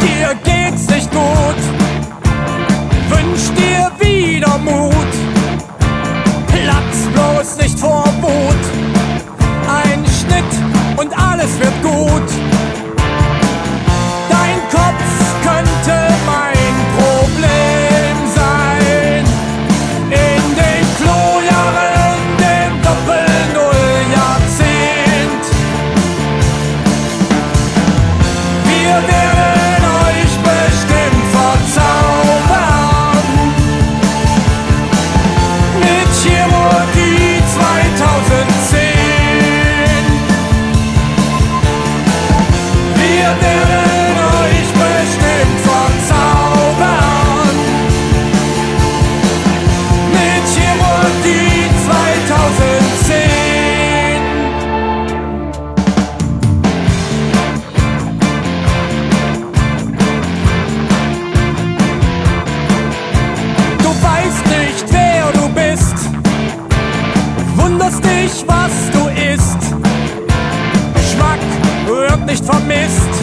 dir geht's nicht gut, wünsch dir wieder Mut, platz bloß nicht vor Wut, ein Schnitt und alles wird gut. Dein Kopf könnte mein Problem sein, in den Klojahren, dem Doppel-Null-Jahrzehnt. Wir werden euch bestimmt verzaubern mit Chirurgie 2010. Wir werden euch bestimmt verzaubern mit Chirurgie 2010. Du weißt nicht, wer du bist, wunderst dich, was du isst. Geschmack wird nicht vermisst.